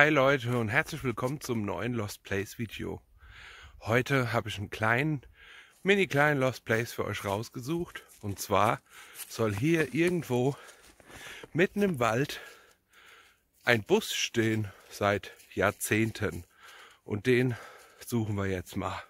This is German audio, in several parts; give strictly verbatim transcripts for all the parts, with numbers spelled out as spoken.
Hi Leute und herzlich willkommen zum neuen Lost Place Video. Heute habe ich einen kleinen, mini kleinen Lost Place für euch rausgesucht. Und zwar soll hier irgendwo mitten im Wald ein Bus stehen seit Jahrzehnten. Und den suchen wir jetzt mal.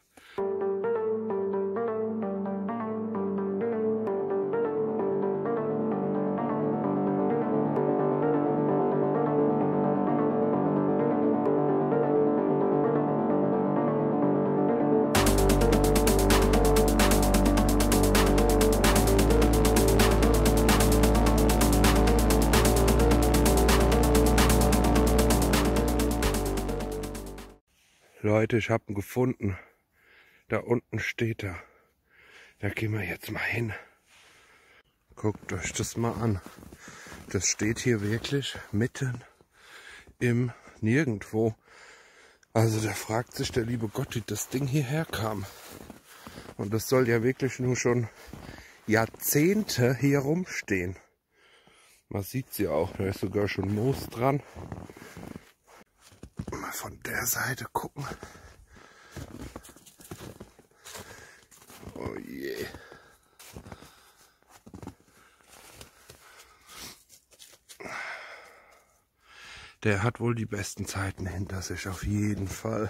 Leute, ich habe ihn gefunden. Da unten steht er. Da gehen wir jetzt mal hin. Guckt euch das mal an. Das steht hier wirklich mitten im Nirgendwo. Also da fragt sich der liebe Gott, wie das Ding hierher kam. Und das soll ja wirklich nur schon Jahrzehnte hier rumstehen. Man sieht sie auch, da ist sogar schon Moos dran. Mal von der Seite gucken. Oh je. Der hat wohl die besten Zeiten hinter sich, auf jeden Fall.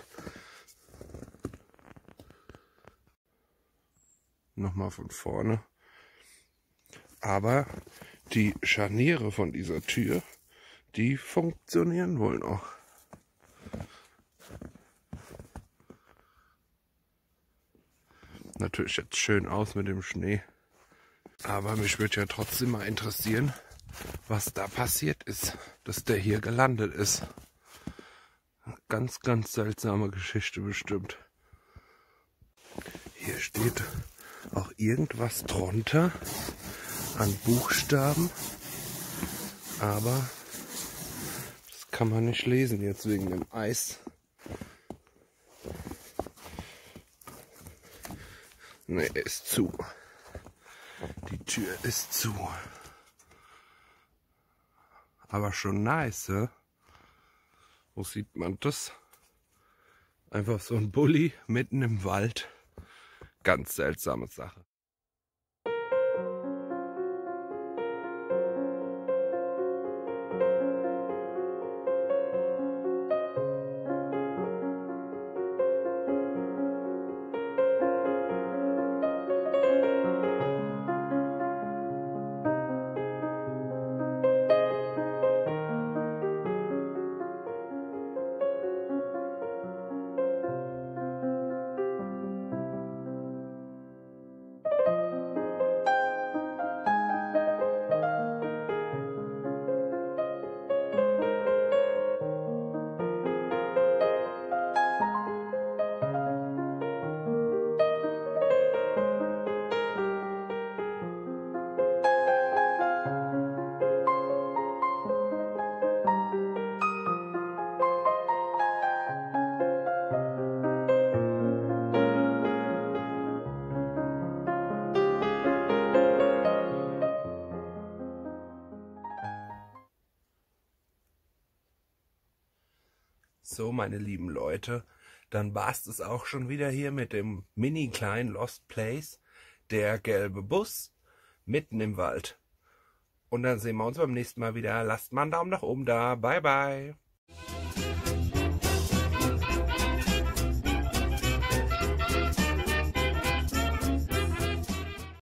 Nochmal von vorne. Aber die Scharniere von dieser Tür, die funktionieren wohl noch. Natürlich jetzt schön aus mit dem Schnee. Aber mich würde ja trotzdem mal interessieren, was da passiert ist, dass der hier gelandet ist. Ganz, ganz seltsame Geschichte bestimmt. Hier steht auch irgendwas drunter an Buchstaben. Aber das kann man nicht lesen jetzt wegen dem Eis. Ne, er ist zu. Die Tür ist zu. Aber schon nice, he? Wo sieht man das? Einfach so ein Bulli mitten im Wald. Ganz seltsame Sache. So, meine lieben Leute, dann war es auch schon wieder hier mit dem mini kleinen Lost Place, der gelbe Bus mitten im Wald. Und dann sehen wir uns beim nächsten Mal wieder. Lasst mal einen Daumen nach oben da. Bye, bye.